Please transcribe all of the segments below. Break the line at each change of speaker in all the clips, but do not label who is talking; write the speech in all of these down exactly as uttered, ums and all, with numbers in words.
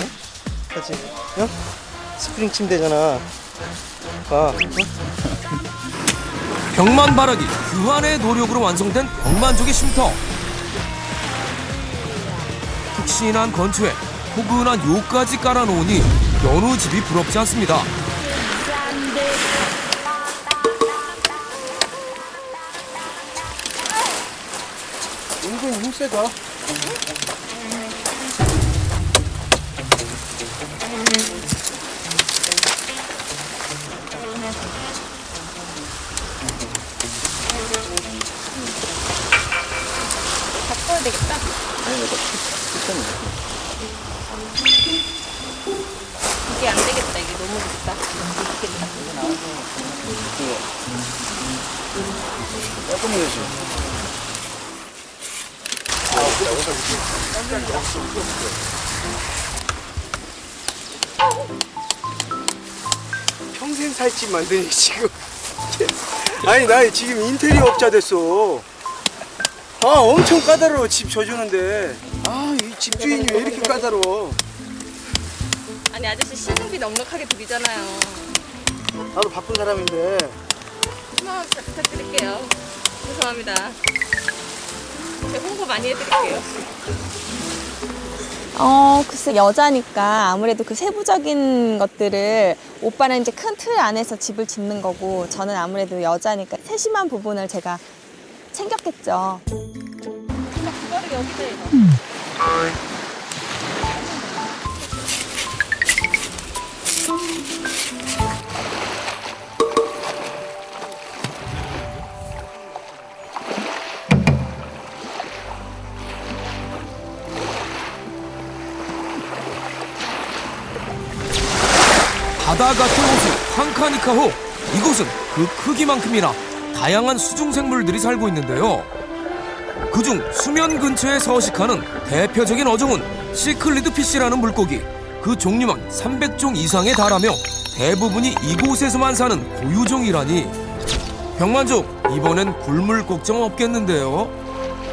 같이, 어? 스프링 침대잖아. 가. 어?
벽만바라기 규환의 노력으로 완성된 벽만족의 쉼터. 푹신한 건초에 포근한 요까지 깔아놓으니 여느 집이 부럽지 않습니다.
은근 힘세다.
바꿔야 되겠다.
아니, 내가 괜찮네.
이게 안 되겠다. 이게 너무 좋다. 이렇게
깔끔해 되지. 평생 살 집 만드니 지금. 아니 나 지금 인테리어 업자 됐어. 아 엄청 까다로워. 집 져주는데 아 이 집주인이 왜 이렇게 까다로워.
아니 아저씨 시즌비 넉넉하게 드리잖아요.
나도 바쁜 사람인데.
한번 부탁드릴게요. 죄송합니다. 제가 홍보 많이 해드릴게요.
어, 글쎄 여자니까 아무래도 그 세부적인 것들을 오빠는 이제 큰 틀 안에서 집을 짓는 거고 저는 아무래도 여자니까 세심한 부분을 제가 챙겼겠죠.
그거를 여기다 해서.
바다 같은 호수 판카니카호. 이곳은 그 크기만큼이나 다양한 수중생물들이 살고 있는데요. 그중 수면 근처에 서식하는 대표적인 어종은 시클리드 피쉬라는 물고기. 그 종류만 삼백 종 이상에 달하며 대부분이 이곳에서만 사는 고유종이라니. 벽만족, 이번엔 굶을 걱정 없겠는데요.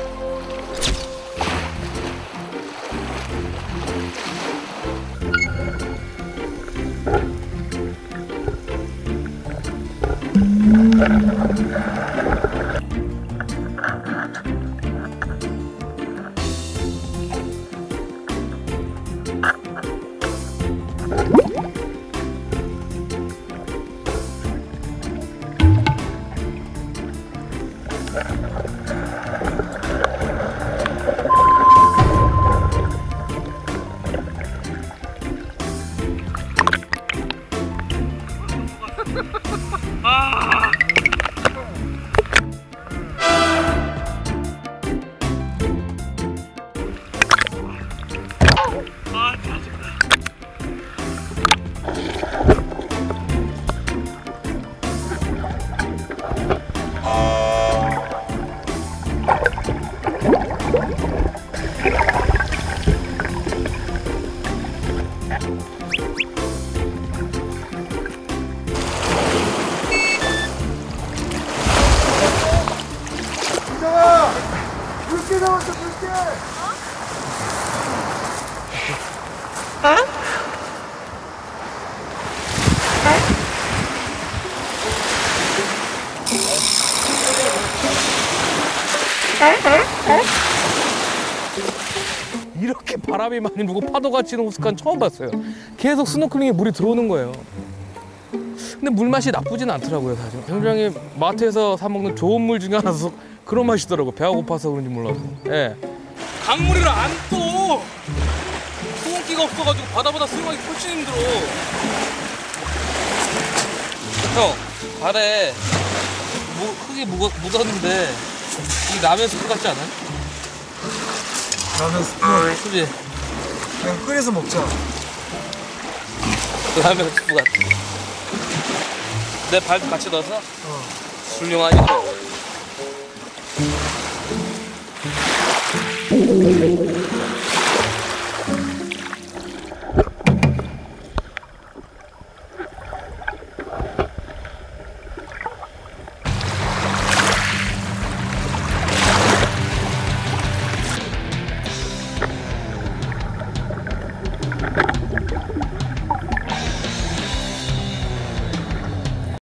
물개 나왔어, 물개!
이렇게 바람이 많이 불고 파도가 치는 호숫가는 처음 봤어요. 계속 스노클링에 물이 들어오는 거예요. 근데 물맛이 나쁘진 않더라고요, 사실. 굉장히 마트에서 사 먹는 좋은 물 중에 하나서 그런 맛이더라고요. 배가 고파서 그런지 몰라도. 예. 강물이를 안 떠! 소금기가 없어가지고 바다보다 수영하기 훨씬 힘들어. 형, 발에 뭐, 흙이 묻, 묻었는데 이 라면 스프 같지 않아요?
라면 스프.
그지?
그냥 끓여서 먹자.
라면 스프 같아. 내 발도 같이 넣어서?
어.
훌륭하지.